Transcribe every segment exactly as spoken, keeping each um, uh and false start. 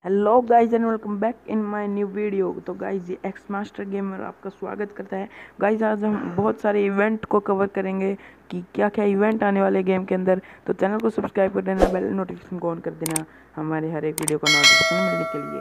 Hello guys and welcome back in my new video. तो guys ये X master gamer आपका स्वागत करता है। गाइज आज हम बहुत सारे इवेंट को कवर करेंगे कि क्या क्या इवेंट आने वाले गेम के अंदर। तो चैनल को सब्सक्राइब कर देना, बेल नोटिफिकेशन को ऑन कर देना हमारे हर एक वीडियो का नोटिफिकेशन मिलने के लिए।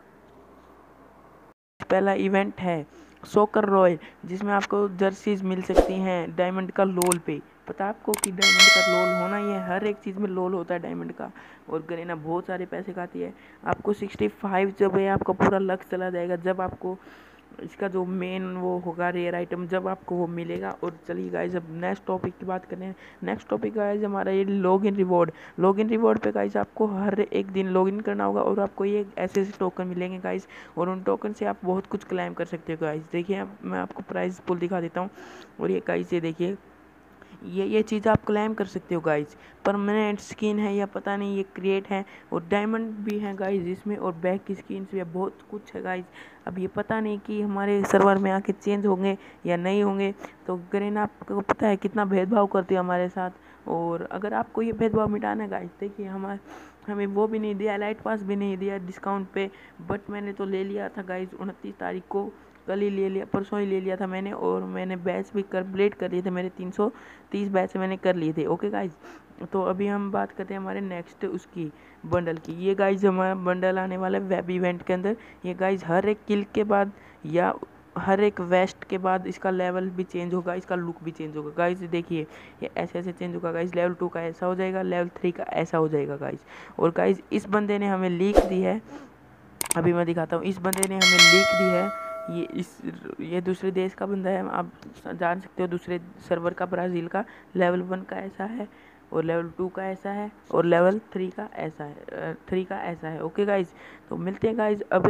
पहला इवेंट है सोकर रॉयल, जिसमें आपको जर्सीज मिल सकती हैं डायमंड का लोल पे। पता आपको कि डायमंड का लोल होना, ये हर एक चीज़ में लोल होता है डायमंड का। और गरीना बहुत सारे पैसे खाती है। आपको सिक्सटी फाइव जब है आपका पूरा लक चला जाएगा, जब आपको इसका जो मेन वो होगा रेयर आइटम, जब आपको वो मिलेगा। और चलिए गाइस अब नेक्स्ट टॉपिक की बात करें। नेक्स्ट टॉपिक गाइस हमारा ये log in reward. Log in reward पे गाइस आपको हर एक दिन लॉग इन करना होगा और आपको ये ऐसे ऐसे टोकन मिलेंगे गाइस, और उन टोकन से आप बहुत कुछ क्लेम कर सकते हो गाइस। देखिए मैं आपको प्राइस पुल दिखा देता हूँ। और ये गाइस ये देखिए, ये ये चीज़ आप क्लेम कर सकते हो गाइज। परमानेंट स्किन है या पता नहीं ये क्रिएट है, और डायमंड भी है गाइज इसमें, और बैक की स्किन भी है, बहुत कुछ है गाइज। अब ये पता नहीं कि हमारे सर्वर में आके चेंज होंगे या नहीं होंगे। तो गरीना आपको पता है कितना भेदभाव करती है हमारे साथ। और अगर आपको ये भेदभाव मिटाना है गाइज, देखिए हमारे हमें वो भी नहीं दिया, लाइट पास भी नहीं दिया डिस्काउंट पे। बट मैंने तो ले लिया था गाइज उनतीस तारीख को, कल ही ले लिया, परसों ही ले लिया था मैंने। और मैंने बैच भी कंप्लीट कर लिए थे, मेरे तीन सौ तीस बैच मैंने कर लिए थे। ओके गाइज, तो अभी हम बात करते हैं हमारे नेक्स्ट उसकी बंडल की। ये गाइज हमारा बंडल आने वाला है वेब इवेंट के अंदर। ये गाइज हर एक किल के बाद या हर एक वेस्ट के बाद इसका लेवल भी चेंज होगा, इसका लुक भी चेंज होगा गाइज। देखिए ये ऐसे ऐसे चेंज होगा गाइज। लेवल टू का ऐसा हो जाएगा, लेवल थ्री का ऐसा हो जाएगा गाइज। और गाइज इस बंदे ने हमें लीक दी है, अभी मैं दिखाता हूँ। इस बंदे ने हमें लीक दी है। ये इस ये दूसरे देश का बंदा है, आप जान सकते हो, दूसरे सर्वर का, ब्राज़ील का। लेवल वन का ऐसा है, और लेवल टू का ऐसा है, और लेवल थ्री का ऐसा है, थ्री का ऐसा है। ओके गाइज, तो मिलते हैं गाइज अब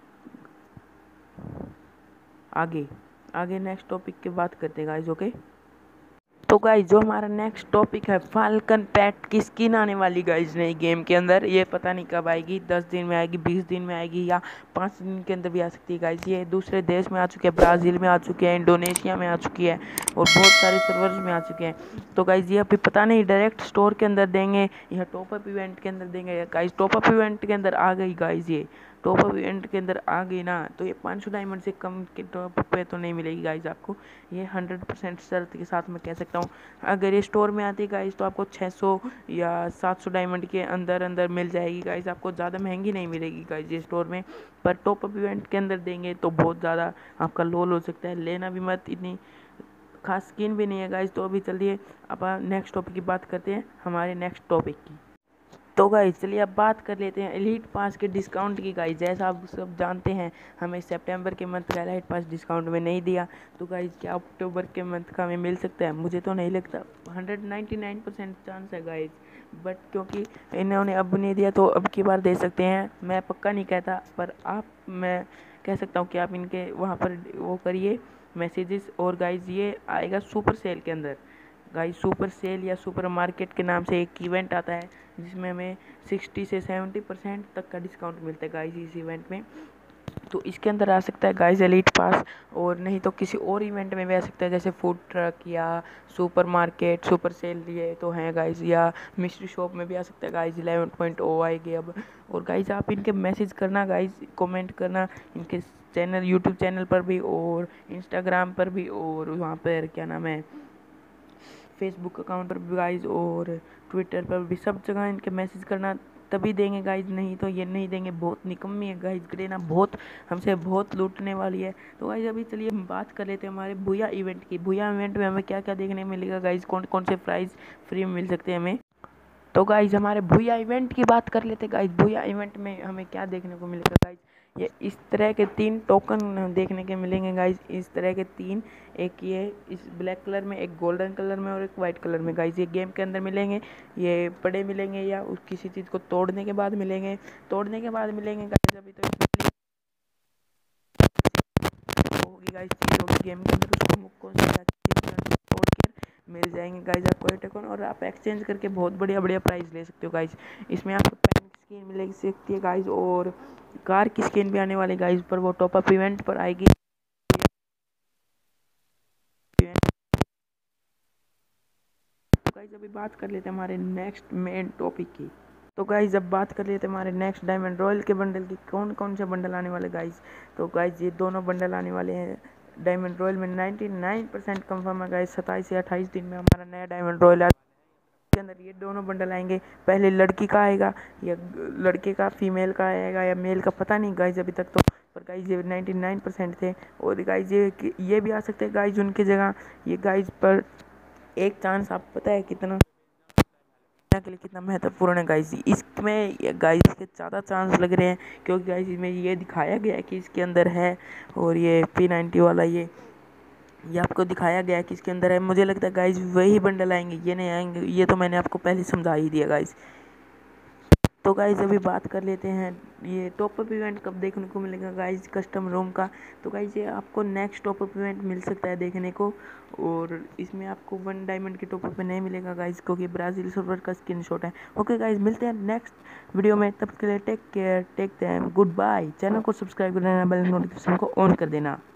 आगे आगे नेक्स्ट टॉपिक की बात करते हैं गाइज। ओके, तो गाइज जो हमारा नेक्स्ट टॉपिक है, फाल्कन पैट की स्किन आने वाली गाइज नई गेम के अंदर। ये पता नहीं कब आएगी, दस दिन में आएगी, बीस दिन में आएगी, या पाँच दिन के अंदर भी आ सकती है गाइज। ये दूसरे देश में आ चुकी है, ब्राज़ील में आ चुकी है, इंडोनेशिया में आ चुकी है, और बहुत सारे सर्वर्स में आ चुके हैं। तो गाइज ये अभी पता नहीं डायरेक्ट स्टोर के अंदर देंगे या टॉपअप इवेंट के अंदर देंगे गाइज। टॉपअप इवेंट के अंदर आ गई गाइज, ये टॉपअप इवेंट के अंदर आ गई ना, तो ये पाँच सौ डायमंड से कम के टॉप पे तो नहीं मिलेगी गाइज आपको। ये हंड्रेड परसेंट शर्त के साथ मैं कह सकता हूँ। अगर ये स्टोर में आती गाइज तो आपको छः सौ या सात सौ डायमंड के अंदर अंदर मिल जाएगी गाइज, आपको ज़्यादा महंगी नहीं मिलेगी गाइज ये स्टोर में। पर टॉप अप इवेंट के अंदर देंगे तो बहुत ज़्यादा आपका लोल हो सकता है, लेना भी मत, इतनी खास स्किन भी नहीं है गाइज। तो अभी चलिए अब नेक्स्ट टॉपिक की बात करते हैं, हमारे नेक्स्ट टॉपिक की। तो गाइज चलिए अब बात कर लेते हैं एलीट पास के डिस्काउंट की गाइज। जैसा आप सब जानते हैं, हमें सितंबर के मंथ का एलीट पास डिस्काउंट में नहीं दिया। तो गाइज क्या अक्टूबर के मंथ का हमें मिल सकता है? मुझे तो नहीं लगता, hundred ninety nine percent chance है गाइज। बट क्योंकि इन्होंने अब नहीं दिया तो अब की बार दे सकते हैं। मैं पक्का नहीं कहता, पर आप, मैं कह सकता हूँ कि आप इनके वहाँ पर वो करिए मैसेजेस। और गाइज ये आएगा सुपर सेल के अंदर गाइस। सुपर सेल या सुपर मार्केट के नाम से एक इवेंट आता है, जिसमें हमें सिक्सटी से सेवेंटी परसेंट तक का डिस्काउंट मिलता है गाइस इस इवेंट में। तो इसके अंदर आ सकता है गाइस एलीट पास, और नहीं तो किसी और इवेंट में भी आ सकता है, जैसे फूड ट्रक या सुपर मार्केट, सुपर सेल, ये तो हैं गाइस। या मिस्ट्री शॉप में भी आ सकता है गाइस, इलेवन पॉइंट ओ आएगी अब। और गाइस आप इनके मैसेज करना गाइस, कमेंट करना इनके चैनल, यूट्यूब चैनल पर भी, और इंस्टाग्राम पर भी, और वहाँ पर क्या नाम है, फेसबुक अकाउंट पर भी गाइज, और ट्विटर पर भी, सब जगह इनके मैसेज करना, तभी देंगे गाइज, नहीं तो ये नहीं देंगे। बहुत निकम्मी है गाइज गरीना, बहुत हमसे बहुत लूटने वाली है। तो गाइज अभी चलिए हम बात कर लेते हैं हमारे भूया इवेंट की। भूया इवेंट में हमें क्या क्या देखने मिलेगा गाइज, कौन कौन से प्राइस फ्री में मिल सकते हैं हमें। तो गाइज हमारे भूया इवेंट की बात कर लेते हैं गाइज। भूया इवेंट में हमें क्या देखने को मिलेगा गाइज, ये इस तरह के तीन टोकन देखने के मिलेंगे गाइज, इस तरह के तीन। एक ये इस ब्लैक कलर में, एक गोल्डन कलर में, और एक वाइट कलर में गाइज। ये गेम के अंदर मिलेंगे, ये पड़े मिलेंगे या उस किसी चीज़ को तोड़ने के बाद मिलेंगे। तोड़ने के बाद मिलेंगे गाइज, अभी तो होगी गाइज, चीज़ होगी गेम के अंदर, उसको मुक्को से या किसी तरह से तोड़ के मिल जाएंगे गाइज आपको ये टोकन, और आप एक्सचेंज करके बहुत बढ़िया बढ़िया प्राइस ले सकते हो गाइज। इसमें आपको पेन की स्किन मिल सकती है गाइज, और कार की स्किन भी आने वाली गाइज, पर वो टॉप अप इवेंट पर आएगी। तो गाइज अभी बात कर लेते हैं हमारे नेक्स्ट मेन टॉपिक की। तो गाइज अब बात कर लेते हैं हमारे नेक्स्ट डायमंड रॉयल के बंडल की, कौन कौन से बंडल आने वाले गाइज। तो गाइज ये दोनों बंडल आने वाले हैं डायमंड रॉयल में, निन्यानवे परसेंट कंफर्म है गाइज। सत्ताईस से अट्ठाईस दिन में हमारा नया डायमंड रॉयल के अंदर ये दोनों बंडल आएंगे। पहले लड़की का आएगा या लड़के का, फीमेल का आएगा या मेल का, पता नहीं गाइज अभी तक तो, पर गाइज ये निन्यानवे परसेंट थे। और गाइज ये ये भी आ सकते हैं गाइज उनकी जगह। ये गाइज पर एक चांस आप पता है कितना के लिए कितना महत्वपूर्ण है गाइस। इसमें गाइस के ज़्यादा चांस लग रहे हैं क्योंकि गाइस इसमें ये दिखाया गया है कि इसके अंदर है, और ये पी नाइन्टी वाला ये ये आपको दिखाया गया है कि इसके अंदर है। मुझे लगता है गाइस वही बंडल आएंगे, ये नहीं आएंगे, ये तो मैंने आपको पहले समझा ही दिया गाइस। तो गाइज अभी बात कर लेते हैं ये टॉपअप इवेंट कब देखने को मिलेगा गाइज कस्टम रूम का। तो गाइज ये आपको नेक्स्ट टॉपअप इवेंट मिल सकता है देखने को, और इसमें आपको वन डायमंड के टॉपअप में नहीं मिलेगा गाइज क्योंकि ब्राज़ील सर्वर का स्क्रीनशॉट है। ओके गाइज, मिलते हैं नेक्स्ट वीडियो में, तब के लिए take care, take time, goodbye. Channel को सब्सक्राइब कर देना, बेल नोटिफिकेशन को ऑन कर देना।